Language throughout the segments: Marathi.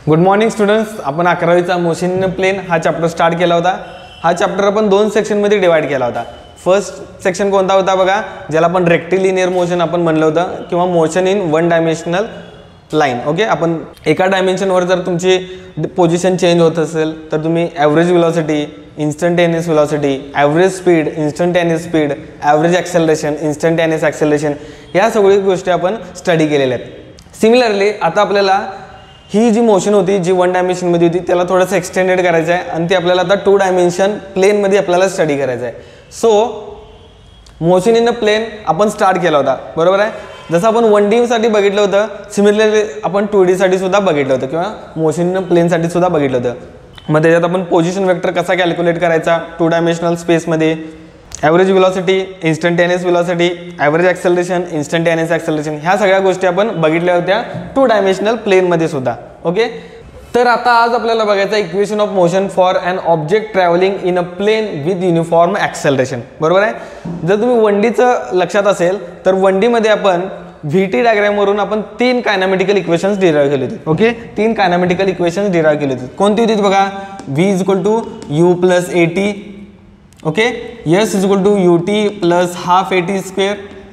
Good morning students. आपण 11वीचा मोशन इन प्लेन हा चॅप्टर स्टार्ट केला होता. हा चॅप्टर आपण दोन सेक्शनमध्ये डिवाइड केला होता. फर्स्ट सेक्शन कोणता होता बघा, ज्याला आपण रेक्टिलिनियर मोशन आपण म्हणलं होतं किंवा motion in one dimensional line. Okay, आपण एका डायमेन्शनवर जर तुमची पोझिशन चेंज होत असेल तर तुम्ही average velocity, instantaneous velocity, average speed, instantaneous speed, average acceleration, instantaneous acceleration या सगळ्या गोष्टी आपण स्टडी केलेल्या आहेत. सिमिलरली आता आपल्याला ही जी मोशन होती जी वन डायमेन्शनमध्ये होती त्याला थोडंसं एक्सटेंडेड करायचं आहे आणि ती आपल्याला आता टू डायमेन्शन प्लेनमध्ये आपल्याला स्टडी करायचं आहे. So motion in a plane आपण स्टार्ट केला होता, बरोबर आहे. जसं आपण 1D साठी बघितलं होतं, सिमिलरली आपण 2D साठी सुद्धा बघितलं होतं किंवा मोशन इन अ प्लेनसाठी सुद्धा बघितलं होतं. मग त्याच्यात आपण पोझिशन वेक्टर कसा कॅल्क्युलेट करायचा टू डायमेन्शनल स्पेसमध्ये, average velocity, instantaneous velocity, average acceleration, instantaneous acceleration ह्या सगळ्या गोष्टी आपण बघितल्या होत्या टू डायमेन्शनल प्लेनमध्ये सुद्धा. ओके, तर आता आज आपल्याला बघायचं equation of motion for an object travelling in a plane with uniform acceleration, बरोबर आहे. जर तुम्ही 1Dचं लक्षात असेल तर 1D मध्ये आपण VT डायग्रामवरून आपण 3 कायनॅमेटिकल इक्वेशन्स डिराईव्ह केले होते. ओके, 3 कायनॅमेटिकल इक्वेशन्स डिराईव्ह केले होते. कोणती होती बघा, V = U + AT, okay, S = UT + ½ AT²,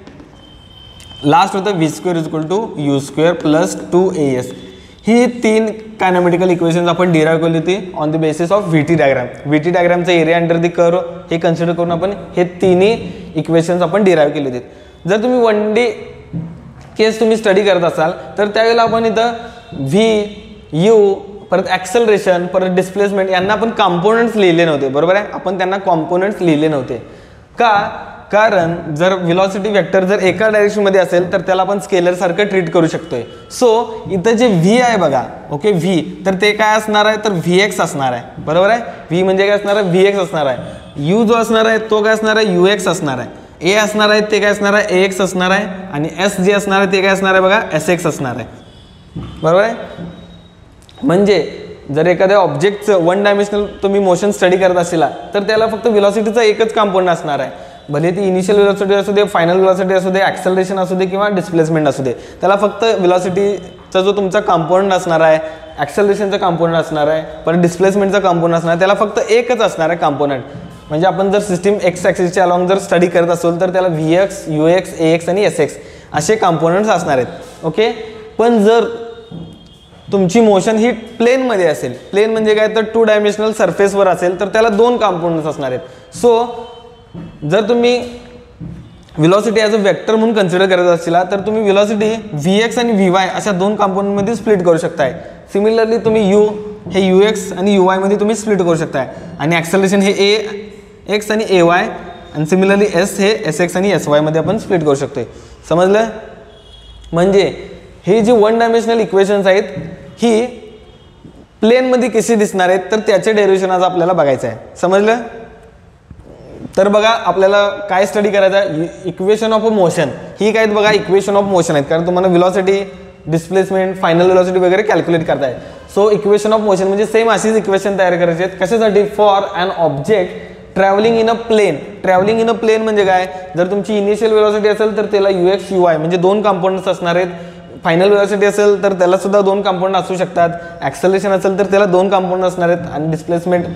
last होतं V² = U² + 2AS. ही 3 कायनॅमेटिकल इक्वेशन्स आपण डिराईव्ह केली होती on the basis of VT diagram. VT डायग्रामचा एरिया अंडर द कर्व हे कन्सिडर करून आपण हे तिन्ही इक्वेशन्स आपण डिराईव्ह केले होते. जर तुम्ही 1D केस तुम्ही स्टडी करत असाल तर त्यावेळेला आपण इथं V, U, परत ॲक्सेलरेशन, परत डिस्प्लेसमेंट यांना आपण कॉम्पोनंट्स लिहिले नव्हते, बरोबर आहे. आपण त्यांना कॉम्पोनंट्स लिहिले नव्हते का, कारण जर व्हेलॉसिटी वेक्टर जर एका डायरेक्शनमध्ये असेल तर त्याला आपण स्केलर सारखं ट्रीट करू शकतोय. सो इथं जे V आहे बघा, ओके, V तर ते काय असणार आहे तर Vx असणार आहे, बरोबर आहे. V म्हणजे काय असणार आहे, Vx असणार आहे. U जो असणार आहे तो काय असणार आहे, Ux असणार आहे. A असणार आहे ते काय असणार आहे, Ax असणार आहे. आणि S जे असणार आहे ते काय असणार आहे बघा, Sx असणार आहे, बरोबर आहे. म्हणजे जर एखाद्या ऑब्जेक्टचं वन डायमेन्शनल तुम्ही मोशन स्टडी करत असेल तर त्याला फक्त व्हेलॉसिटीचा एकच कंपोनंट असणार आहे. भले ती इनिशियल व्हेलॉसिटी असू दे, फायनल व्हेलॉसिटी असू दे, ॲक्सेलरेशन असू दे किंवा डिस्प्लेसमेंट असू दे, त्याला फक्त व्हेलॉसिटीचा जो तुमचा कंपोनंट असणार आहे, ॲक्सेलरेशनचा कंपोनंट असणार आहे, परत डिस्प्लेसमेंटचा कंपोनंट असणार आहे, त्याला फक्त एकच असणार आहे कंपोनंट. म्हणजे आपण जर सिस्टीम एक्स ॲक्सिसच्या अलॉंग जर स्टडी करत असेल तर त्याला Vx, Ux, Ax आणि Sx असे कंपोनंट्स असणार आहेत. ओके, पण जर तुमची मोशन ही प्लेनमध्ये असेल, प्लेन म्हणजे काय तर टू डायमेन्शनल सरफेसवर असेल तर त्याला 2 कंपोनंट्स असणार आहेत. सो जर तुम्ही व्हेलॉसिटी ॲज अ वेक्टर म्हणून कन्सिडर करत असाल तर तुम्ही व्हेलॉसिटी Vx आणि Vy अशा 2 कंपोनंटमध्ये स्प्लिट करू शकताय. सिमिलरली तुम्ही U हे Ux आणि Uy मध्ये तुम्ही स्प्लिट करू शकताय आणि ॲक्सेलरेशन हे Ax आणि Ay आणि सिमिलरली S हे Sx आणि Sy मध्ये आपण स्प्लिट करू शकतोय. समजलं. म्हणजे हे जे वन डायमेन्शनल इक्वेशन्स आहेत ही प्लेनमध्ये कशी दिसणार आहेत तर त्याचे डेरिव्हेशन आज आपल्याला बघायचं आहे. समजलं. तर बघा आपल्याला काय स्टडी करायचं आहे, इक्वेशन ऑफ अ मोशन. ही काय बघा इक्वेशन ऑफ मोशन आहेत, कारण तुम्हाला व्हेलॉसिटी, डिस्प्लेसमेंट, फायनल व्हेलॉसिटी वगैरे कॅल्क्युलेट करताय. सो इक्वेशन ऑफ मोशन म्हणजे सेम अशीच इक्वेशन तयार करायची आहेत. कशासाठी, for an object travelling in a plane. Travelling in a plane म्हणजे काय, जर तुमची इनिशियल व्हेलॉसिटी असेल तर त्याला Ux, Uy म्हणजे 2 कंपोनंट्स असणार आहेत. फायनल व्हेलॉसिटी असेल तर त्याला सुद्धा 2 कंपोनंट असू शकतात. ॲक्सेलरेशन असेल तर त्याला 2 कंपोनंट असणार आहेत आणि डिस्प्लेसमेंट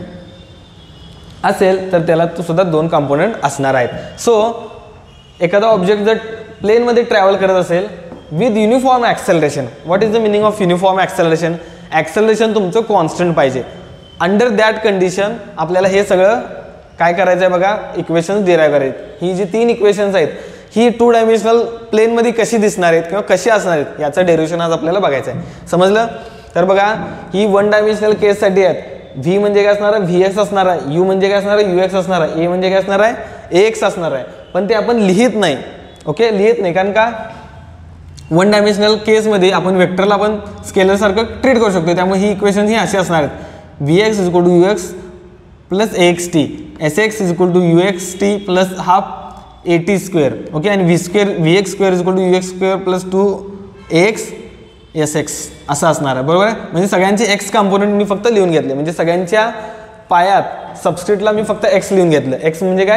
असेल तर त्याला सुद्धा 2 कंपोनंट असणार आहेत. सो एखादा ऑब्जेक्ट जर प्लेनमध्ये ट्रॅव्हल करत असेल with uniform acceleration. What is the meaning of uniform acceleration. Acceleration तुमचं कॉन्स्टंट पाहिजे. अंडर दॅट कंडिशन आपल्याला हे सगळं काय करायचं आहे बघा, इक्वेशन्स डिराईव्ह करायचे. ही जी 3 इक्वेशन्स आहेत ही टू डायमेन्शनल प्लेनमध्ये कशी दिसणार आहेत किंवा कशी असणार आहेत याचं डेरिव्हेशन आज आपल्याला बघायचं आहे. समजलं. तर बघा ही वन डायमेन्शनल केससाठी आहेत. V म्हणजे काय असणार आहे, Vx असणार आहे. U म्हणजे काय असणार आहे, Ux असणार आहे. A म्हणजे काय असणार आहे, Ax असणार आहे. पण ते आपण लिहित नाही. ओके, लिहित नाही कारण का, वन डायमेन्शनल केसमध्ये आपण वेक्टरला आपण स्केलर सारखं ट्रीट करू शकतो. त्यामुळे ही इक्वेशन ही अशी असणार आहेत. Vx = Ux + Axt, Sx = Uxt + ½ AT². Okay, आणि Vx² = Ux² + 2Ax Sx असं असणार आहे, बरोबर आहे. म्हणजे सगळ्यांचे एक्स कंपोनंट मी फक्त लिहून घेतले. म्हणजे सगळ्यांच्या पायात सबस्क्रिप्टला मी फक्त एक्स लिहून घेतलं. एक्स म्हणजे काय,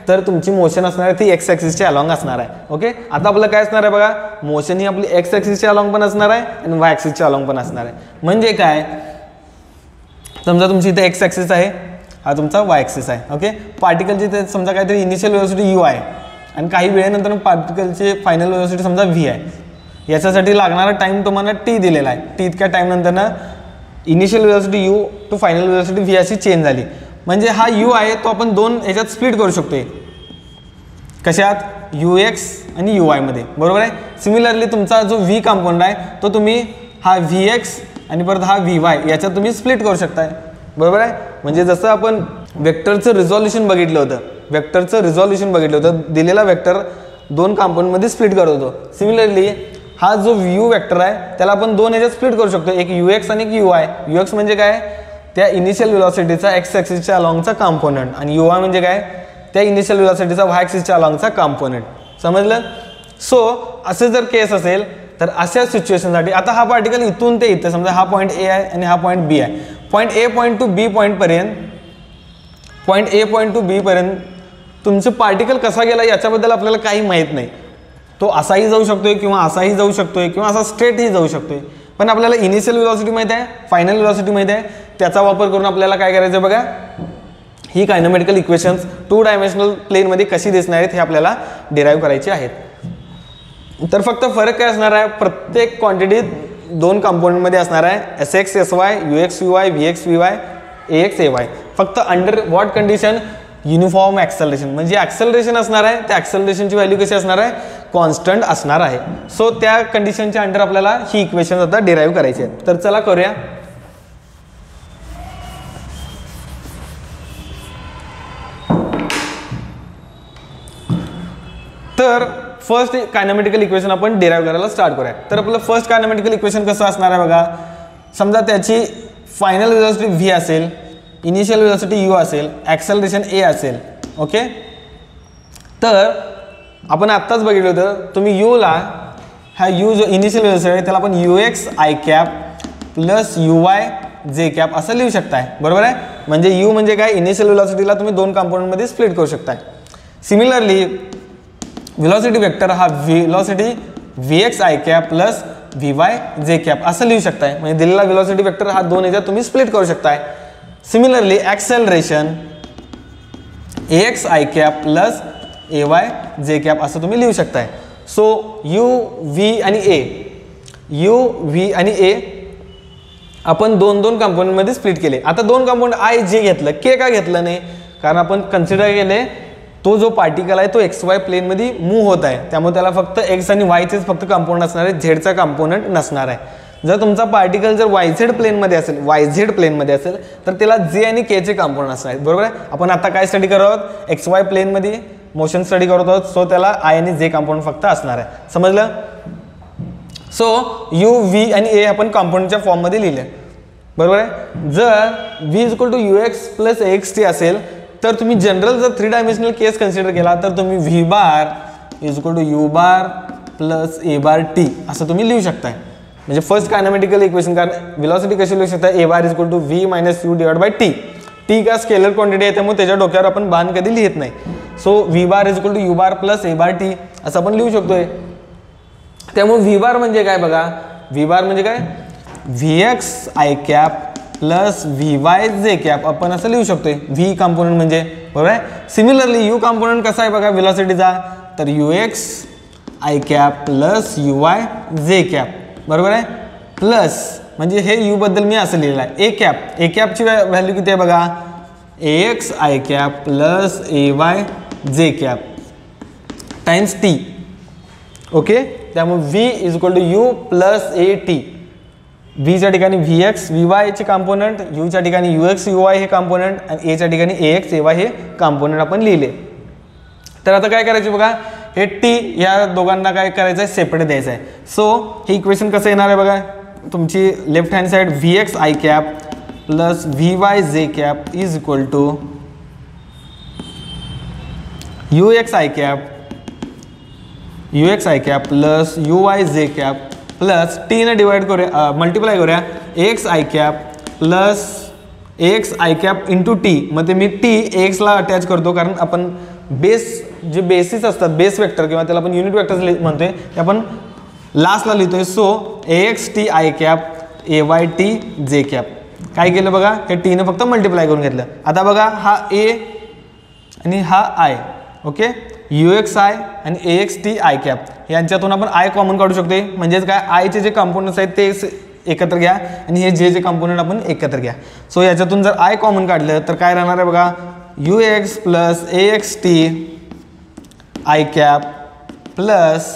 तर तुमची मोशन असणार आहे ती एक्स ॲक्सिसच्या अलॉंग असणार आहे. ओके, आता आपलं काय असणार आहे बघा, मोशन ही आपली एक्स ॲक्सिसच्या अलॉंग पण असणार आहे आणि वाय ॲक्सिसच्या अलॉंग पण असणार आहे. म्हणजे काय, समजा तुमची इथे एक्स ॲक्सिस आहे, हा तुमचा वाय ॲक्सिस आहे. ओके, पार्टिकलची ते समजा काहीतरी इनिशियल वेलोसिटी यू आहे आणि काही वेळेनंतर पार्टिकलचे फायनल वेलोसिटी समजा व्ही आहे. याच्यासाठी लागणारा टाईम तुम्हाला टी दिलेला आहे. टी इतक्या टाईम नंतर ना initial velocity U to final velocity V अशी चेंज झाली. म्हणजे हा यू आहे तो आपण दोन ह्याच्यात स्प्लिट करू शकतोय. कशात, यू एक्स आणि यू वायमध्ये, बरोबर आहे. सिमिलरली तुमचा जो व्ही कंपाऊंड आहे तो तुम्ही हा व्ही एक्स आणि परत हा व्ही वाय याच्यात तुम्ही स्प्लिट करू शकताय, बरोबर आहे. म्हणजे जसं आपण वेक्टरचं रिझॉल्युशन बघितलं होतं, दिलेला वेक्टर दोन कंपाऊंडमध्ये स्प्लिट करत होतो. सिमिलरली हा जो यू वेक्टर आहे त्याला आपण दोन ह्याच्यात स्प्लिट करू शकतो, एक यू एक्स आणि एक यू वाय. यू एक्स म्हणजे काय, त्या इनिशियल वेलॉसिटीचा एक्स ॲक्सिसच्या अलॉंगचा कॉम्पोनंट, आणि यू वाय म्हणजे काय, त्या इनिशियल वेलॉसिटीचा वाय ॲक्सिसच्या अलॉंगचा कॉम्पोनंट. समजलं. सो असे जर केस असेल तर अशा सिच्युएशनसाठी आता हा पार्टिकल इथून ते इथे, समजा हा पॉईंट ए आहे आणि हा पॉईंट बी आहे. Point A point to B पॉईंटपर्यंत, point A point to B पर्यंत तुमचं पार्टिकल कसा गेला याच्याबद्दल आपल्याला काही माहीत नाही. तो असाही जाऊ शकतोय किंवा असाही जाऊ शकतोय किंवा असा स्ट्रेटही जाऊ शकतोय. पण आपल्याला इनिशियल वेलॉसिटी माहिती आहे, फायनल वेलॉसिटी माहिती आहे. त्याचा वापर करून आपल्याला काय करायचं बघा, ही कायनेमॅटिकल इक्वेशन्स 2 डायमेन्शनल प्लेनमध्ये कशी दिसणार आहेत हे आपल्याला डिराईव्ह करायची आहेत. तर फक्त फरक काय असणार आहे, प्रत्येक क्वांटिटी दोन कंपोनंटमध्ये असणार आहे, S X S Y, U X U Y, V X V Y, A X A Y. फक्त under what condition, uniform acceleration. म्हणजे ॲक्सेलरेशन असणार आहे, त्या ॲक्सेलरेशनची व्हॅल्यू कशी असणार आहे, कॉन्स्टंट असणार आहे. सो त्या कंडिशनच्या अंडर आपल्याला ही इक्वेशन आता डिराईव्ह करायची आहे. तर चला करूया. तर फर्स्ट कायनेमॅटिकल इक्वेशन आपण डिराईव्ह करायला स्टार्ट करूया. तर आपलं फर्स्ट कायनेमॅटिकल इक्वेशन कसं असणार आहे बघा, समजा त्याची फायनल वेलॉसिटी व्ही असेल, इनिशियल वेलॉसिटी यू असेल, ॲक्सेलरेशन ए असेल. ओके, तर आपण आत्ताच बघितलं होतं, तुम्ही यूला हा यू जो इनिशियल वेलॉसिटी आहे त्याला आपण U X I cap plus U Y J cap असं लिहू शकताय, बरोबर आहे. म्हणजे यू म्हणजे काय, इनिशियल वेलॉसिटीला तुम्ही दोन कंपोनंटमध्ये स्प्लिट करू शकताय. सिमिलरली वेलॉसिटी वेक्टर हा velocity V X I cap plus V Y J cap असं लिहू शकताय. म्हणजे दिलेला वेलॉसिटी वेक्टर हा दोन ह्याच्यात तुम्ही स्प्लिट करू शकताय. सिमिलरली acceleration A X I cap plus A Y J cap असं तुम्ही लिहू शकताय. सो यू व्ही आणि ए, यू व्ही आणि ए आपण दोन दोन कंपोनंटमध्ये स्प्लिट केले. आता दोन कंपोनंट आय जे घेतलं, के का घेतलं नाही, कारण आपण कन्सिडर केले तो जो पार्टिकल आहे तो एक्स वाय प्लेनमध्ये मूव्ह होत आहे, त्यामुळे त्याला फक्त एक्स आणि वायचेच फक्त कंपोनंट असणार आहे, झेडचा कंपोनंट नसणार आहे. जर तुमचा पार्टिकल जर वायझेड प्लेनमध्ये असेल, वायझेड प्लेनमध्ये असेल तर त्याला जे आणि केचे कंपोनंट असणार आहेत, बरोबर आहे. आपण आता काय स्टडी करत आहोत, एक्स वाय प्लेनमध्ये मोशन स्टडी करत आहोत. सो त्याला आय आणि जे कंपोनंट फक्त असणार आहे, समजलं. सो यू व्ही आणि ए आपण कंपोनंटच्या फॉर्ममध्ये लिहिले, बरोबर आहे. जर V is equal to U X plus A X T असेल तर तुम्ही जनरल जर 3 डायमेन्शनल केस कन्सिडर केला तर तुम्ही V bar is equal to U bar plus A bar T असं तुम्ही लिहू शकताय. म्हणजे फर्स्ट कायनेमॅटिकल इक्वेशन, कारण वेलॉसिटी कशी लिहू शकता, A bar is equal to V minus U divide by T. T का स्केलर क्वांटिटी आहे त्यामुळे त्याच्या डोक्यावर आपण बाण कधी लिहित नाही. So V bar is equal to U bar plus A bar T असं आपण लिहू शकतोय. त्यामुळे व्ही बार म्हणजे काय बघा, व्ही बार म्हणजे काय, V X I cap plus V Y J cap आपण असं लिहू शकतोय. व्ही कंपोनंट म्हणजे, बरोबर आहे. सिमिलरली यू कंपोनंट कसा आहे बघा वेलॉसिटीचा, तर U X I cap plus U Y J cap, बरोबर आहे. प्लस म्हणजे हे यू बद्दल मी असं लिहिलं आहे, ए कॅप, ए कॅपची व्हॅल्यू किती आहे बघा, A X I cap plus A Y J cap times T. Okay, त्यामुळे V is equal to U plus A T. व्हीच्या ठिकाणी व्ही एक्स व्ही वायचे कंपोनंट, यूच्या ठिकाणी यू एक्स यू वाय हे कंपोनंट आणि एच्या ठिकाणी ए एक्स ए वाय हे कंपोनंट आपण लिहिले. तर आता काय करायचे बघा, हे टी या दोघांना काय करायचं आहे, सेपरेट द्यायचं आहे. सो हे इक्वेशन कसं येणार आहे बघा, तुमची left hand side V X I cap plus V Y J cap is equal to U X I cap plus U Y J cap plus T ने डिवाइड करूया, मल्टिप्लाय करूया, X I cap plus X I cap into T. मग ते मी टी एक्सला अटॅच करतो कारण आपण बेस जे बेसिस असतात, बेस वेक्टर किंवा त्याला आपण युनिट वेक्टर म्हणतोय, ते आपण लास्टला लिहितोय. So AXT I cap AYT J cap. काय केलं बघा, हे टीनं फक्त मल्टिप्लाय करून घेतलं. आता बघा हा A आणि हा I, ओके, UXI आणि AXT I कॅप यांच्यातून आपण I कॉमन काढू शकतो. म्हणजेच काय, आयचे जे कंपोनंट्स आहेत ते एकत्र घ्या आणि हे जे कंपोनंट आपण एकत्र घ्या. सो याच्यातून जर I कॉमन काढलं तर काय राहणार आहे बघा, UX plus AXT I cap plus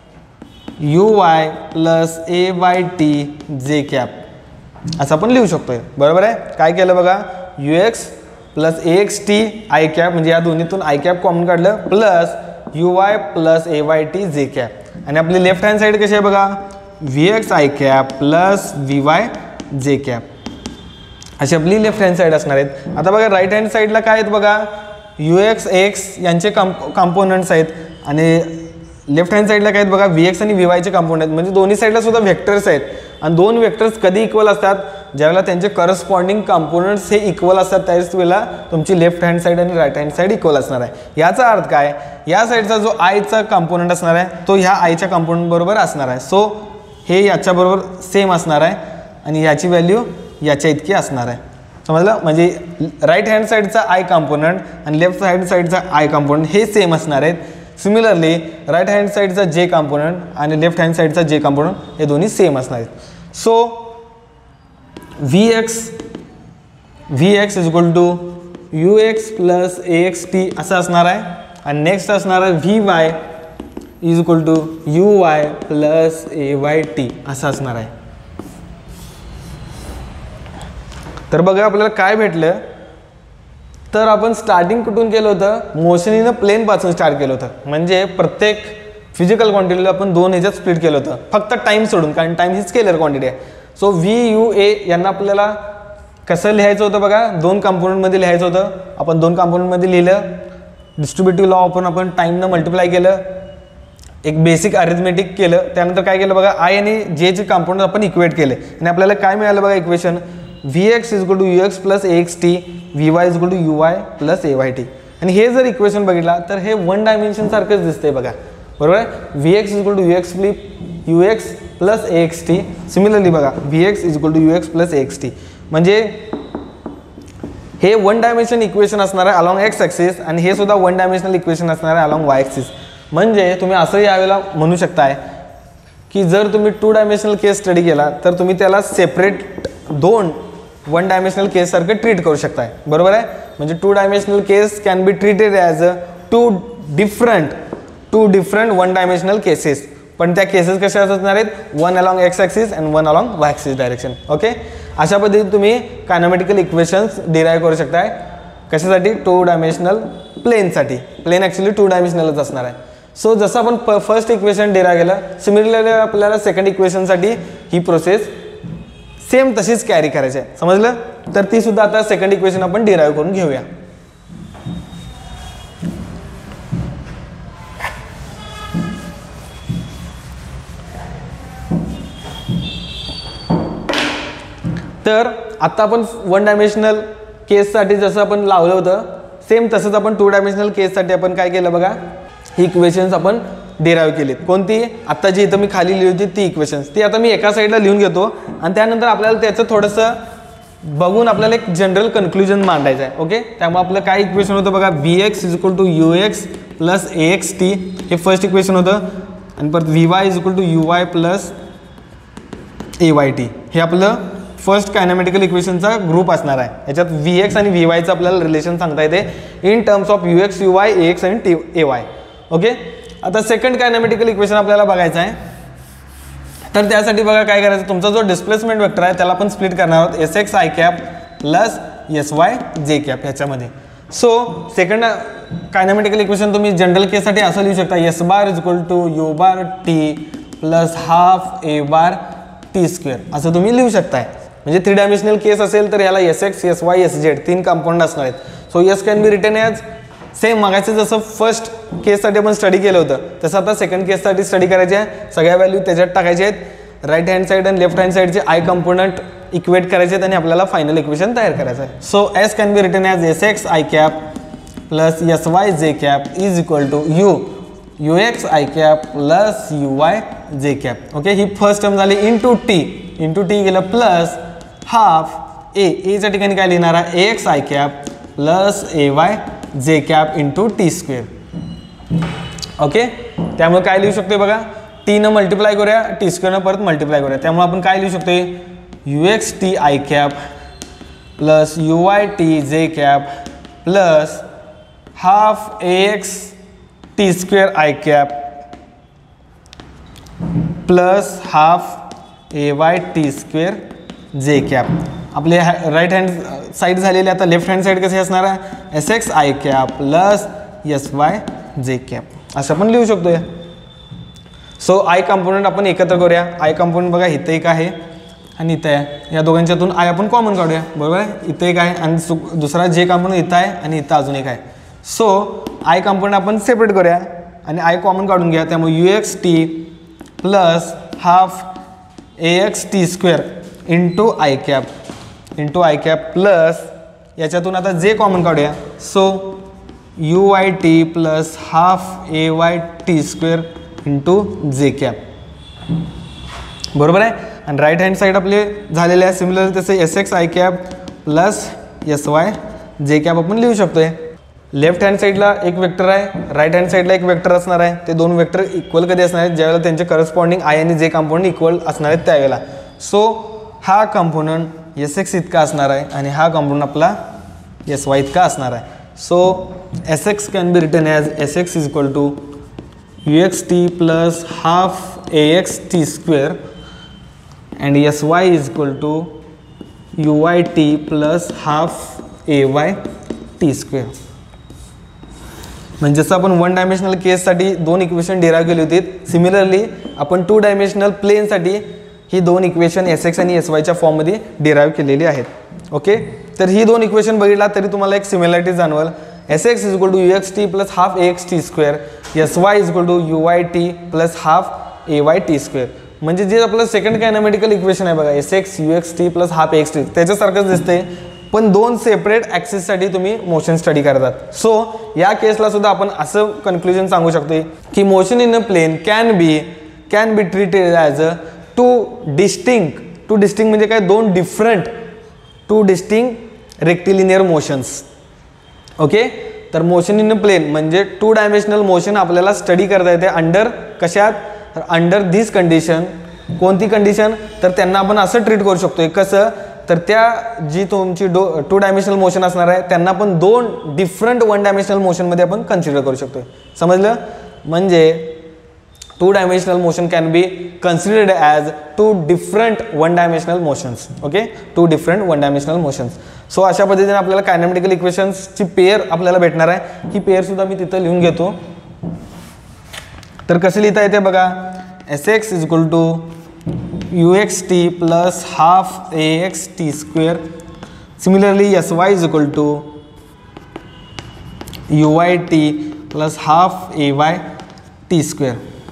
UY plus AYT J cap असं आपण लिहू शकतोय. बरोबर आहे. काय केलं बघा, UX plus AXT I cap म्हणजे या दोन्हीतून I कॅप कॉमन काढलं plus UY plus AYT J cap. आणि आपली लेफ्ट हँड साईड कशी आहे बघा, VX I cap plus VY J cap अशी आपली लेफ्ट हँड साईड असणार आहेत. आता बघा राईट हँड साईडला काय आहेत बघा, UX AX यांचे कंपोनंट्स आहेत आणि लेफ्ट हँड साईडला काय आहेत बघा, VX आणि VYचे कंपोनंट आहेत. म्हणजे दोन्ही साईडला सुद्धा व्हेक्टर्स आहेत. आणि दोन वेक्टर्स कधी इक्वल असतात, ज्यावेळेला त्यांचे करस्पॉन्डिंग कंपोनंट्स हे इक्वल असतात, त्याच वेळेला तुमची लेफ्ट हँड साईड आणि राईट हँड साईड इक्वल असणार आहे. याचा अर्थ काय, या साईडचा जो आयचा कंपोनंट असणार आहे तो ह्या आयच्या कंपोनंट बरोबर असणार आहे. सो हे याच्याबरोबर सेम असणार आहे आणि याची व्हॅल्यू याच्या इतकी असणार आहे. समजलं. म्हणजे राईट हँड साईडचा आय कंपोनंट आणि लेफ्ट हँड साईडचा आय कंपोनंट हे सेम असणार आहेत. सिमिलरली राईट हँड साईडचा जे कंपोनंट आणि लेफ्ट हँड साईडचा जे कंपोनंट हे दोन्ही सेम असणार आहेत. So VX is equal to UX plus AXT असं असणार आहे. आणि नेक्स्ट असणार आहे VY is equal to UY plus AYT असं असणार आहे. तर बघा आपल्याला काय भेटलं, तर आपण स्टार्टिंग कुठून केलं होतं, मोशन इन प्लेन पासून स्टार्ट केलं होतं. म्हणजे प्रत्येक फिजिकल क्वांटिटीला आपण दोन ह्याच्यात स्प्लिट केलं होतं, फक्त टाइम सोडून, कारण टाइम ही स्केलर क्वांटिटी आहे. सो VUA यांना आपल्याला कसं लिहायचं होतं बघा, दोन कंपोनंटमध्ये लिहायचं होतं. आपण दोन कंपोनंटमध्ये लिहिलं, डिस्ट्रीब्युटिव्ह लॉ आपण टाइमनं मल्टिप्लाय केलं, एक बेसिक अरिथमेटिक केलं, त्यानंतर काय केलं बघा, आय आणि जे कंपोनंट आपण इक्वेट केले आणि आपल्याला काय मिळालं बघा equation, VX is equal to UX plus AXT, VY is equal to UY plus AYT. आणि हे जर इक्वेशन बघितला तर हे वन डायमेन्शन सारखंच दिसतंय बघा. बरोबर आहे. VX is equal to UX plus AXT. Similarly बघा VX is equal to UX plus AXT. म्हणजे हे वन डायमेन्शन इक्वेशन असणार आहे अलॉंग एक्स ॲक्सिस आणि हे सुद्धा वन डायमेन्शनल इक्वेशन असणार आहे अलॉंग वाय ॲक्सिस. म्हणजे तुम्ही असं यावेळेला म्हणू शकताय की जर तुम्ही टू डायमेन्शनल केस स्टडी केला तर तुम्ही त्याला सेपरेट दोन वन डायमेन्शनल केस सारखं ट्रीट करू शकताय. बरोबर आहे. म्हणजे two dimensional case can be treated as a two different one dimensional cases. पण त्या केसेस कशा असणार आहेत, one along X axis and one along Y axis direction. Okay. अशा पद्धतीने तुम्ही कायनेमॅटिकल इक्वेशन्स डिराईव्ह करू शकताय. कशासाठी, टू डायमेन्शनल प्लेनसाठी. प्लेन ॲक्च्युली टू डायमेन्शनलच असणार आहे. सो जसं आपण फर्स्ट इक्वेशन डिराईव्ह केलं, सिमिलरली आपल्याला सेकंड इक्वेशनसाठी ही प्रोसेस सेम तशीच कॅरी करायची आहे. समजलं. तर ती सुद्धा आता सेकंड इक्वेशन आपण डिराईव्ह करून घेऊया. तर आता आपण वन डायमेन्शनल केससाठी जसं आपण लावलं होतं सेम तसंच आपण टू डायमेन्शनल केससाठी आपण काय केलं बघा, ही इक्वेशन्स आपण डिराईव्ह केलीत. कोणती, आता जी इथं मी खाली लिहिली होती ती इक्वेशन्स, ती आता मी एका साईडला लिहून घेतो आणि त्यानंतर आपल्याला त्याचं थोडंसं बघून आपल्याला एक जनरल कन्क्लुजन मांडायचं आहे. ओके. त्यामुळे आपलं काय इक्वेशन होतं बघा, VX is equal to UX plus AXT हे फर्स्ट इक्वेशन होतं आणि परत VY is equal to UY plus AYT हे आपलं फर्स्ट कायनेमॅटिकल इक्वेशनचा ग्रुप असणार आहे. याच्यात VX आणि VYचं आपल्याला रिलेशन सांगता येते in terms of UX, UY, AX आणि AY. ओके. आता सेकंड कायनेमॅटिकल इक्वेशन आपल्याला बघायचं आहे. तर त्यासाठी बघा काय करायचं, तुमचा जो डिस्प्लेसमेंट वेक्टर आहे त्याला आपण स्प्लिट करणार आहोत SX I cap plus SY J cap ह्याच्यामध्ये. सो सेकंड कायनेमॅटिकल इक्वेशन तुम्ही जनरल केससाठी असं लिहू शकता, S bar is equal to U bar T plus half A bar T square असं तुम्ही लिहू शकताय. म्हणजे थ्री डायमेन्शनल केस असेल तर याला SX, SY, SZ तीन कंपाऊंड असणार आहेत. So S can be written as same मागायचं जसं फर्स्ट केससाठी आपण स्टडी केलं होतं तसं आता सेकंड केससाठी स्टडी करायचे आहे. सगळ्या व्हॅल्यू त्याच्यात टाकायचे आहेत. राईट हँड साईड आणि लेफ्ट हँड साईडचे आय कंपोनंट इक्वेट करायचे आहेत आणि आपल्याला फायनल इक्वेशन तयार करायचं आहे. So S can be written as SX I cap plus S Y J cap is equal to U X I cap plus U Y J cap. Okay, ही फर्स्ट टर्म झाली इंटू टी गेलं प्लस हाफ एच्या ठिकाणी काय लिहिणार आहे A X I cap plus A Y J cap into T square. Okay, त्यामुळे काय लिहू शकतोय बघा, टी न मल्टिप्लाय करूया, टी स्क्वेअरनं परत मल्टिप्लाय करूया. त्यामुळे आपण काय लिहू शकतोय U X T I cap plus U Y T J cap plus half A X T square I cap plus half A Y T square J cap. आपले राईट हँड साईड झालेली, आता लेफ्ट हँड साईड कशी असणार आहे S X I cap plus S Y J cap असं पण लिहू शकतोय. सो आय कंपोनंट आपण एकत्र करूया. आय कंपोनंट बघा इथं एक आहे आणि इथं आहे, या दोघांच्यातून आय आपण कॉमन काढूया. बरोबर आहे, इथं एक आहे आणि दुसरा जे कंपोनंट इथं आहे आणि इथं अजून एक आहे. सो आय कंपोनंट आपण सेपरेट करूया आणि आय कॉमन काढून घ्या. त्यामुळे U X T plus half A X T square into I cap plus याच्यातून आता जे कॉमन काढूया. So U Y T plus half A Y T square into J cap. बरोबर आहे, आणि राईट हँड साईड आपले झालेले आहे सिमिलर तसे S X I cap plus S Y J cap आपण लिहू शकतोय. लेफ्ट हँड साईडला एक वेक्टर आहे, राईट हँड साईडला एक वेक्टर असणार आहे. ते दोन वेक्टर इक्वल कधी असणार आहेत ज्यावेळेला त्यांचे करस्पॉन्डिंग आय आणि जे कंपोनंट इक्वल असणार आहेत त्यावेळेला. सो हा कंपोनंट एस एक्स इतका असणार आहे आणि हा कंपोनंट आपला एस वाय इतका असणार आहे. So S X can be written as S X is equal to U X T plus half A X T square and S Y is equal to U Y T plus half A Y T square. म्हणजे जसं आपण वन डायमेन्शनल केससाठी दोन इक्वेशन डिराईव्ह केली होती, सिमिलरली आपण टू डायमेन्शनल प्लेनसाठी ही दोन इक्वेशन एस एक्स आणि एस वायच्या फॉर्ममध्ये डिराईव्ह केलेली आहेत. ओके, तर ही दोन इक्वेशन बघितला तरी तुम्हाला एक सिमिलरिटी जाणवल. S X is equal to U X T plus half A X T square, S Y is equal to U Y T plus half A Y T square. म्हणजे जे आपलं सेकंड कायनॅमेटिकल इक्वेशन आहे बघा S X U X T plus half A X T त्याच्यासारखंच दिसते, पण दोन सेपरेट ॲक्सिससाठी तुम्ही मोशन स्टडी करतात. सो या केसला सुद्धा आपण असं कन्क्लुजन सांगू शकतो की motion in a plane can be treated as a two distinct म्हणजे काय दोन डिस्टिंक्ट रेक्टिलिनियर मोशन्स. ओके, तर मोशन इन अ प्लेन म्हणजे टू डायमेन्शनल मोशन आपल्याला स्टडी करता येते अंडर कशात, अंडर धिस कंडिशन. कोणती कंडिशन, तर त्यांना आपण असं ट्रीट करू शकतो कसं, तर त्या जी तुमची टू डायमेन्शनल मोशन असणार आहे त्यांना आपण दोन डिफरंट वन डायमेन्शनल मोशनमध्ये आपण कन्सिडर करू शकतो. समजलं, म्हणजे two dimensional motion can be considered as two different one dimensional motions. Okay, two different one dimensional motions. So अशा पद्धतीने आपल्याला कायनॅमेटिकल इक्वेशन्सची पेअर आपल्याला भेटणार आहे. ही पेअर सुद्धा मी तिथं लिहून घेतो. तर कसे लिहिता येते बघा, S X is equal to U X T plus half A X T square. Similarly S Y is equal to U Y T plus half A Y T square.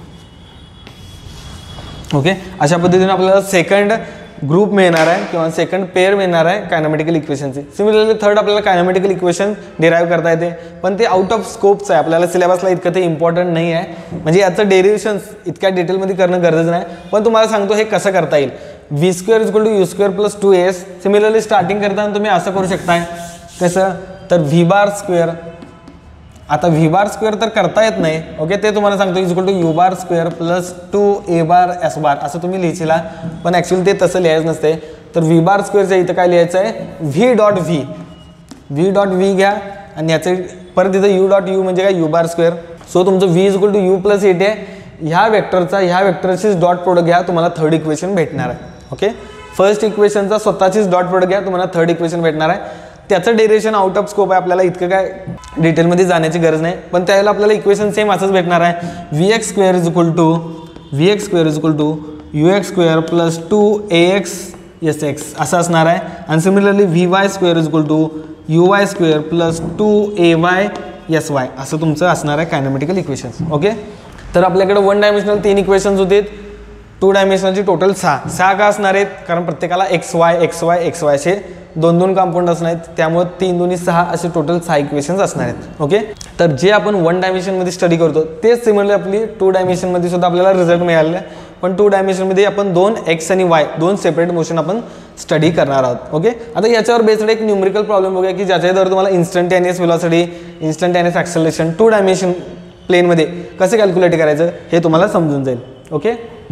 Okay, अशा पद्धतीने आपल्याला सेकंड ग्रुप मिळणार आहे किंवा सेकंड पेअर मिळणार आहे कायनॅमेटिकल इक्वेशनचे. सिमिलरली थर्ड आपल्याला कायनॅमेटिकल इक्वेशन डिराईव्ह करता येते, पण ते आउट ऑफ स्कोपचं आहे, आपल्याला सिलेबसला इतकं ते इम्पॉर्टंट नाही आहे. म्हणजे याचं डेरिव्हेशन्स इतक्या डिटेलमध्ये करणं गरजेचं नाही, पण तुम्हाला सांगतो हे कसं करता येईल. V square is equal to U square plus 2s. Similarly starting करताना तुम्ही असं करू शकताय कसं, तर व्ही बार स्क्वेअर. आता व्ही बार स्क्वेअर तर करता येत नाही. ओके, ते तुम्हाला सांगतो is equal to U bar square plus 2a bar S bar असं तुम्ही लिहिला, पण ॲक्च्युअली ते तसं लिहायचं नसते. तर व्ही बार स्क्वेअरच्या इथं काय लिहायचं आहे, व्ही डॉट व्ही घ्या आणि याचं परत इथं यू डॉट यू म्हणजे काय यू बार स्क्वेअर. सो तुमचं V is equal to U plus 8 आहे. ह्या वेक्टरचीच डॉट प्रोडक्ट घ्या, तुम्हाला थर्ड इक्वेशन भेटणार आहे. ओके, फर्स्ट इक्वेशनचा स्वतःचीच डॉट प्रोडक्ट घ्या, तुम्हाला थर्ड इक्वेशन भेटणार आहे. त्याचं डेरिव्हेशन आउट ऑफ स्कोप आहे, आपल्याला इतकं काय डिटेलमध्ये जाण्याची गरज नाही, पण त्यावेळेला आपल्याला इक्वेशन सेम असंच भेटणार आहे. V X square is equal to U X square plus 2ax S X असं असणार आहे. आणि similarly V Y square is equal to U Y square plus 2ay S Y असं तुमचं असणार आहे कायनॅमेटिकल इक्वेशन्स. ओके, तर आपल्याकडे वन डायमेन्शनल 3 इक्वेशन्स होते, टू डायमेन्शनलची टोटल 6 का असणार आहेत, कारण प्रत्येकाला एक्स वाय असे दोन दोन कंपाऊंड असणार आहेत, त्यामुळे 3 2 6 असे टोटल 6 इक्वेशन्स असणार आहेत. ओके, तर जे आपण 1 डायमेन्शनमध्ये स्टडी करतो तेच सिमिलरली आपली 2 डायमेन्शनमध्ये सुद्धा आपल्याला रिझल्ट मिळालेला आहे, पण 2 डायमेन्शनमध्ये आपण 2 एक्स आणि वाय 2 सेपरेट मोशन आपण स्टडी करणार आहोत. ओके, आता याच्यावर बेस्ड एक न्यूमेरिकल प्रॉब्लेम बघूया की ज्याच्याद्वारे तुम्हाला instantaneous velocity, instantaneous acceleration 2 dimension प्लेनमध्ये कसं कॅल्क्युलेट करायचं हे तुम्हाला समजून जाईल. ओके,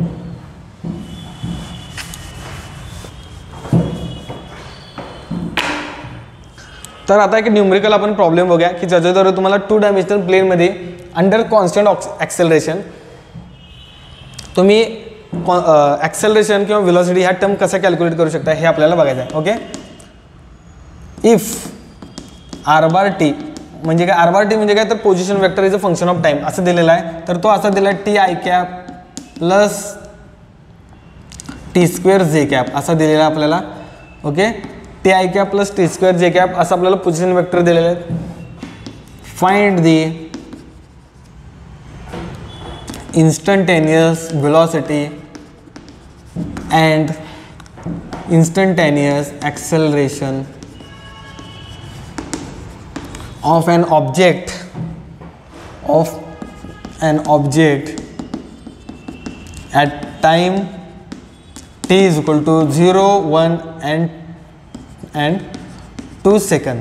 तर आता एक न्यूमेरिकल आपण प्रॉब्लेम बघूया की ज्याच्याद्वारे तुम्हाला 2 डायमेन्शनल प्लेनमध्ये अंडर कॉन्स्टंट ॲक्सेलरेशन तुम्ही ॲक्सेलरेशन किंवा व्हेलॉसिटी ह्या टर्म कसा कॅल्क्युलेट करू शकता हे आपल्याला बघायचं आहे. Okay, if R bar T म्हणजे काय, आर बार टी म्हणजे काय तर position vector is a function of time असं दिलेलं आहे. तर तो असा दिला आहे T I cap plus T square J cap असा दिलेला आहे आपल्याला. Okay, T I cap plus T square J cap असं आपल्याला पोझिशन वेक्टर दिलेले आहेत. Find the instantaneous velocity and instantaneous acceleration of an object at time t is equal to 0, 1 and 2 second.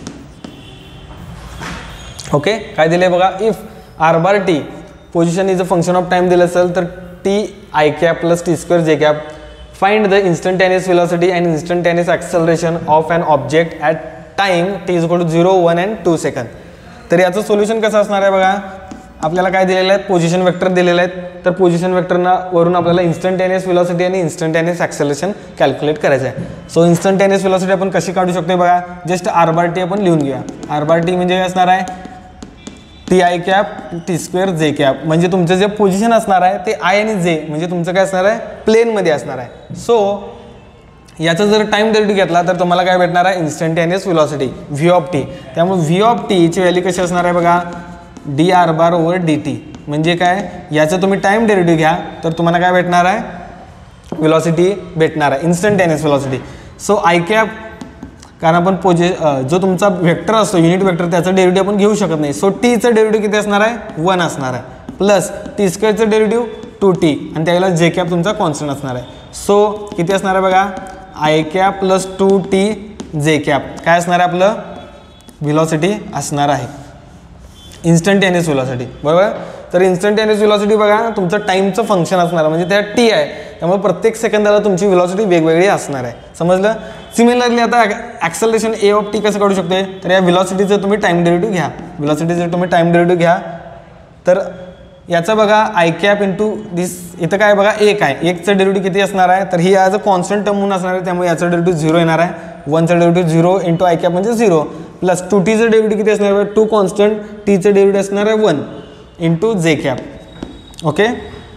Okay, काय दिले बघा, if R bar T position is a function of time दिलं असेल तर T I cap plus T square J cap find the instantaneous velocity and instantaneous acceleration of an object at time T is equal to 0, 1 and 2 second. तर याचं सोल्युशन कसं असणार आहे बघा, आपल्याला काय दिलेलं आहे, पोझिशन वेक्टर दिलेले आहेत. तर पोझिशन वेक्टरना वरून आपल्याला इन्स्टंटेनियस व्हेलॉसिटी आणि इन्स्टंटेनियस ॲक्सेलरेशन कॅल्क्युलेट करायचं आहे. सो इन्स्टंटेनियस व्हेलॉसिटी आपण कशी काढू शकतो बघा, जस्ट आर बार टी आपण लिहून घेऊया. आर बार टी म्हणजे काय असणार आहे, T I cap T square J cap म्हणजे तुमचं जे पोझिशन असणार आहे ते आय आणि जे म्हणजे तुमचं काय असणार आहे, प्लेनमध्ये असणार आहे. सो याचा जर टाइम डेरिव्हेटिव्ह घेतला तर तुम्हाला काय भेटणार आहे, instantaneous velocity V of T. त्यामुळे व्ही ऑफ टीची व्हॅल्यू कशी असणार आहे बघा, D R bar over D T. म्हणजे काय, याचं तुम्ही टाइम डेरिव्हेटिव्ह घ्या तर तुम्हाला काय भेटणार आहे, व्हेलॉसिटी भेटणार आहे, instantaneous velocity. So I cap कारण आपण जो तुमचा वेक्टर असतो युनिट वेक्टर त्याचं डेरिव्हेटिव्ह आपण घेऊ शकत नाही. सो टीचं डेरिव्हेटिव्ह किती असणार आहे, 1 असणार आहे, प्लस टी स्क्वेअरचं डेरिव्हेटिव्ह 2t आणि त्यावेळेला जे कॅप तुमचा कॉन्स्टंट असणार आहे. सो किती असणार आहे बघा, आय कॅप प्लस 2t जे कॅप काय असणार आहे, आपलं व्हेलॉसिटी असणार आहे, इन्स्टंटेनियस व्हेलॉसिटी. बरोबर, तर इन्स्टंटेनियस व्हेलॉसिटी बघा तुमचं टाईमचं फंक्शन असणार आहे, म्हणजे त्या टी आहे त्यामुळे प्रत्येक सेकंदाला तुमची व्हेलॉसिटी वेगवेगळी असणार आहे. समजलं. सिमिलरली आता ॲक्सेलरेशन ए ऑफ टी कसं काढू शकतो, तर या व्हेलॉसिटीचं तुम्ही टाइम डेरिव्हेटिव्ह घ्या. व्हेलॉसिटीचं तुम्ही टाइम डेरिव्हेटिव्ह घ्या तर याचं बघा आय कॅप इंटू दिस, इथं काय बघा 1 आहे, 1चं डेरिव्हेटिव्ह किती असणार आहे, तर ही ॲज अ कॉन्स्टंट टर्म म्हणून असणार आहे त्यामुळे याचं डेरिव्हेटिव्ह 0 येणार आहे. 1चं डेरिव्हेटिव्ह 0 इंटू आय कॅप म्हणजे 0 प्लस 2tचं डेरिव्हेटिव्ह किती असणार आहे, 2 कॉन्स्टंट टीचं डेरिव्हेटिव्ह असणार आहे 1 into J cap. Okay,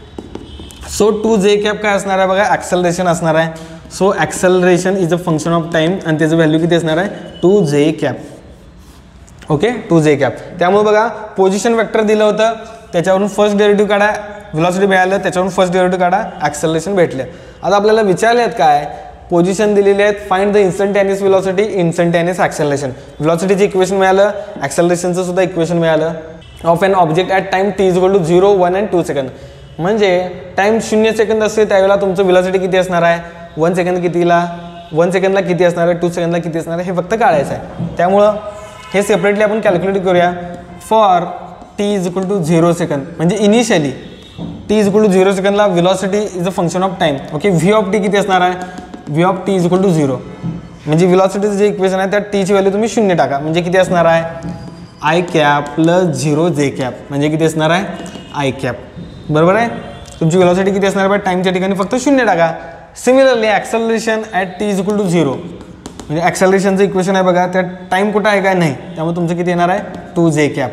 so 2 जे कॅप काय असणार आहे बघा, ॲक्सेलरेशन असणार आहे. So acceleration is a function of time आणि त्याचं व्हॅल्यू किती असणार आहे, 2 जे कॅप. ओके, 2 जे कॅप. त्यामुळे बघा पोझिशन वेक्टर दिलं होतं त्याच्यावरून फर्स्ट डेरिव्हेटिव्ह काढा, व्हेलॉसिटी मिळालं त्याच्यावरून फर्स्ट डेरिव्हेटिव्ह काढा, ॲक्सेलरेशन भेटले. आता आपल्याला विचारले आहेत काय, पोझिशन दिलेली आहेत, find the instantaneous velocity, instantaneous acceleration. व्हेलॉसिटीचं इक्वेशन मिळालं, ॲक्सेलरेशनचं सुद्धा इक्वेशन मिळालं. Of an object at time T is equal to 0, 1 and 2 second. म्हणजे टाइम 0 सेकंद असते त्यावेळेला तुमचं व्हेलॉसिटी किती असणार आहे, 1 सेकंद कितीला, 1 सेकंदला किती असणार आहे, 2 सेकंदला किती असणार आहे हे फक्त काढायचं आहे. त्यामुळं हे सेपरेटली आपण कॅल्क्युलेट करूया. For T is equal to 0 सेकंद म्हणजे initially T is equal to 0 सेकंदला velocity is a function of time. Okay, V of T किती असणार आहे, V of T is equal to 0 म्हणजे व्हेलॉसिटीचं जे इक्वेशन आहे त्या टीची व्हॅल्यू तुम्ही 0 टाका म्हणजे किती असणार आहे, आय कॅप प्लस 0 जे कॅप म्हणजे किती असणार आहे, आय कॅप. बरोबर आहे, तुमची व्हेलॉसिटी किती असणार आहे टाइमच्या ठिकाणी फक्त 0 टाका. Similarly acceleration at T is equal to 0 म्हणजे ॲक्सेलरेशनचं इक्वेशन आहे बघा, त्या टाइम कुठं आहे काय नाही त्यामुळे तुमचं किती येणार आहे, 2 जे कॅप.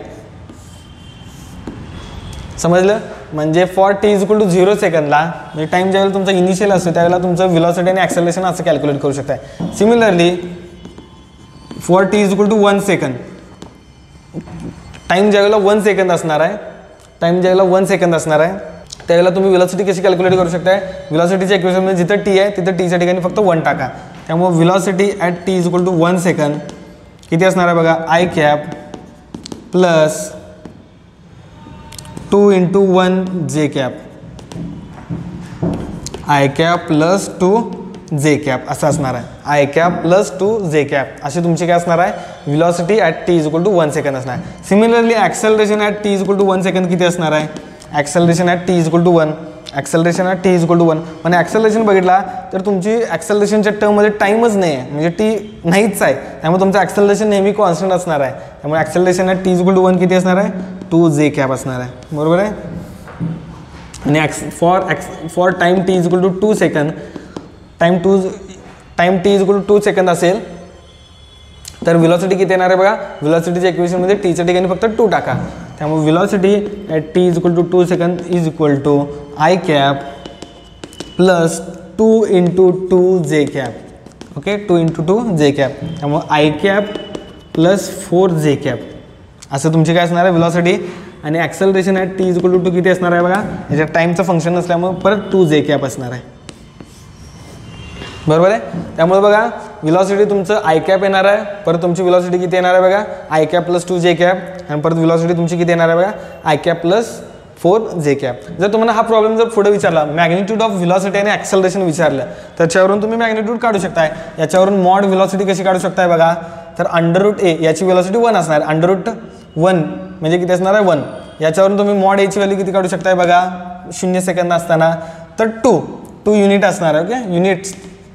समजलं. म्हणजे for T is equal to 0 सेकंदला म्हणजे टाइम ज्यावेळेला तुमचा इनिशियल असतो त्यावेळेला तुमचं व्हेलॉसिटी आणि ॲक्सेलरेशन असं कॅल्क्युलेट करू शकताय. Similarly for T is equal to 1 सेकंद टाइम ज्यावेळेला 1 सेकंद असणार आहे, टाइम ज्यावेळेला 1 सेकंद असणार आहे त्यावेळेला तुम्ही व्हेलॉसिटी कशी कॅल्क्युलेट करू शकताय, व्हेलॉसिटीच्या इक्वेशनमध्ये जिथं टी आहे तिथं टीच्या ठिकाणी फक्त 1 टाका. त्यामुळे velocity at T is equal to 1 second किती असणार आहे बघा, आय कॅप प्लस 2 × 1 जे कॅप, आय कॅप प्लस 2 जे कॅप असं असणार आहे. आय कॅप प्लस 2 जे कॅप अशी तुमची काय असणार आहे, velocity at T is equal to 1 second असणार आहे. Similarly acceleration at T is equal to 1 second किती असणार आहे, acceleration at T is equal to 1, acceleration at T is equal to 1. पण ॲक्सेलरेशन बघितला तर तुमची ॲक्सेलरेशनच्या टर्ममध्ये टाईमच नाही आहे, म्हणजे टी नाहीच आहे, त्यामुळे तुमचं ॲक्सेलरेशन नेहमी कॉन्स्टंट असणार आहे. त्यामुळे acceleration at T is equal to 1 किती असणार आहे, 2 जे कॅप असणार आहे. बरोबर आहे. आणि for time T is equal to 2 second, time T is equal to 2 सेकंद असेल तर व्हेलॉसिटी किती येणार आहे बघा, व्हेलॉसिटीच्या इक्वेशनमध्ये टीच्या ठिकाणी फक्त 2 टाका. त्यामुळे velocity at T is equal to 2 सेकंद is equal to I cap plus 2 × 2 जे कॅप. ओके, 2 × 2 जे कॅप. त्यामुळे आय कॅप प्लस 4 जे कॅप असं तुमची काय असणार आहे व्हेलॉसिटी. आणि acceleration at T is equal to 2 किती असणार आहे बघा, याच्यात टाईमचं फंक्शन नसल्यामुळे परत 2 जे कॅप असणार आहे. बरोबर आहे. त्यामुळे बघा व्हेलॉसिटी तुमचं आय कॅप येणार आहे, परत तुमची व्हेलॉसिटी किती येणार आहे बघा, आय कॅप प्लस 2 जे कॅप, आणि परत व्हेलॉसिटी तुमची किती येणार आहे बघा, आय कॅप प्लस 4 जे कॅप. जर तुम्हाला हा प्रॉब्लेम जर पुढे विचारला, मॅग्निट्यूड ऑफ व्हेलॉसिटी आणि ॲक्सेलरेशन विचारलं, त्याच्यावरून तुम्ही मॅग्निट्यूड काढू शकताय. याच्यावरून मॉड व्हेलॉसिटी कशी काढू शकताय बघा, तर √a याची व्हेलॉसिटी 1 असणार, √1 म्हणजे किती असणार आहे 1. याच्यावरून तुम्ही मॉड एची व्हॅल्यू किती काढू शकताय बघा, 0 सेकंद असताना तर 2 युनिट असणार आहे. Okay, units.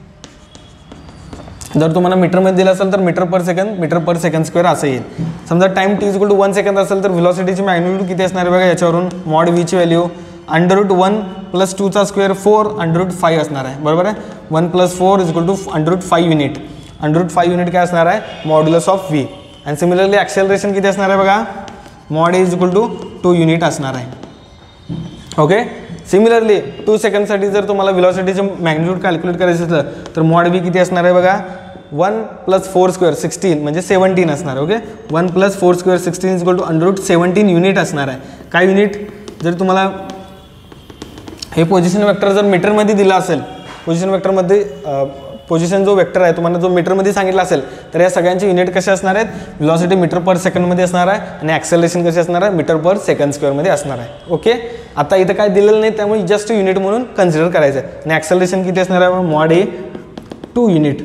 जर तुम्हाला मीटरमध्ये दिलं असेल तर मीटर पर सेकंड स्क्वेअर असं येईल. समजा time T is equal to 1 सेकंद असेल तर व्हेलॉसिटीची मॅग्निट्यूड किती असणार आहे बघा, याच्यावरून मॉड व्हीची व्हॅल्यू √1 प्लस 2चा स्क्वेअर 4 √5 असणार आहे. बरोबर आहे. 1 + 4 is equal to √5 unit. √5 unit काय असणार आहे, मॉड्युलस ऑफ व्ही. आणि सिमिलरली ॲक्सेलरेशन किती असणार आहे बघा, mod is equal to 2 unit असणार आहे. ओके. सिमिलरली 2 सेकंडसाठी जर तुम्हाला व्हेलॉसिटीचं मॅग्निट्यूड कॅल्क्युलेट करायचं असलं तर मॉड व्ही किती असणार आहे बघा, 1 + 4 स्क्वेअर 16 म्हणजे 17 असणार. Okay, 1 + 4 square 16 is equal to √17 unit असणार आहे. काय युनिट, जर तुम्हाला हे पोझिशन वेक्टर जर मीटरमध्ये दिला असेल, पोझिशन वेक्टरमध्ये पोझिशन जो वेक्टर आहे तुम्हाला जो मीटरमध्ये सांगितला असेल तर या सगळ्यांचे युनिट कसे असणार आहेत, व्हेलॉसिटी मीटर पर सेकंडमध्ये असणार आहे आणि ॲक्सेलरेशन कसे असणार आहे, मीटर पर सेकंड स्क्वेअरमध्ये असणार आहे. ओके, आता इथं काय दिलेलं नाही त्यामुळे जस्ट युनिट म्हणून कन्सिडर करायचं आहे. आणि ॲक्सेलरेशन किती असणार आहे, मॉड ए 2 युनिट.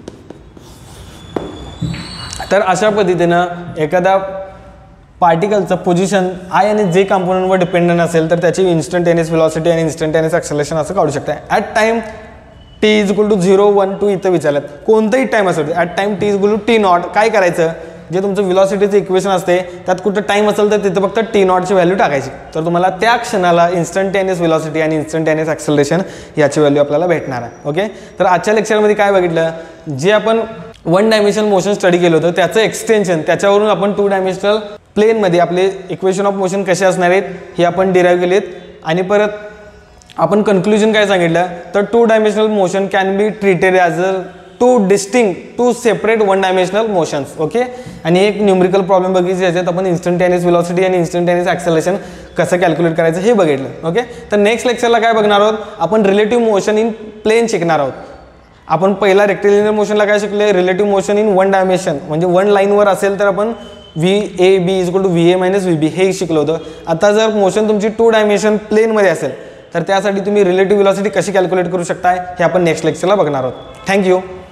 तर अशा पद्धतीनं एखादा पार्टिकलचं पोझिशन आय आणि जे कंपोनंटवर डिपेंडंट असेल तर त्याची इन्स्टंटेनियस व्हेलॉसिटी आणि इन्स्टंटेनियस ॲक्सेलरेशन असं काढू शकता. At time T is equal to 0, 1, 2 इथं विचारलं, कोणताही टाईम असेल at time T is equal to T naught. काय करायचं, जे तुमचं व्हेलॉसिटीचं इक्वेशन असते त्यात कुठं टाईम असेल तर तिथं फक्त टी नॉटची व्हॅल्यू टाकायची, तर तुम्हाला त्या क्षणाला इन्स्टंटेनियस व्हेलॉसिटी आणि इन्स्टंटेनियस ॲक्सेलरेशन याची व्हॅल्यू आपल्याला भेटणार आहे. ओके, तर आजच्या लेक्चरमध्ये काय बघितलं, जे आपण 1 डायमेन्शनल मोशन स्टडी केलं होतं त्याचं एक्सटेन्शन, त्याच्यावरून आपण 2 डायमेन्शनल प्लेनमध्ये आपले इक्वेशन ऑफ मोशन कसे असणार आहेत हे आपण डिराईव्ह केलेत. आणि परत आपण कन्क्लुजन काय सांगितलं, तर 2 dimensional motion can be treated as a 2 separate 1 dimensional motions. Okay, आणि एक न्यूमरिकल प्रॉब्लेम बघितली ज्याच्यात आपण इन्स्टंटेनियस व्हेलॉसिटी आणि इन्स्टंटेनियस ॲक्सेलरेशन कसं कॅल्क्युलेट करायचं हे बघितलं. ओके, तर नेक्स्ट लेक्चरला काय बघणार आहोत, आपण रिलेटिव्ह मोशन इन प्लेन शिकणार आहोत. आपण पहिला रेक्टिलिनियर मोशनला काय शिकले, रिलेटिव्ह मोशन इन 1 डायमेन्शन, म्हणजे 1 लाईनवर असेल तर आपण VAB is equal to VA - VB हे शिकलो होतं. आता जर मोशन तुमची 2 डायमेन्शन प्लेनमध्ये असेल तर त्यासाठी तुम्ही रिलेटिव्ह व्हेलॉसिटी कशी कॅल्क्युलेट करू शकताय हे आपण नेक्स्ट लेक्चरला बघणार आहोत. थँक्यू.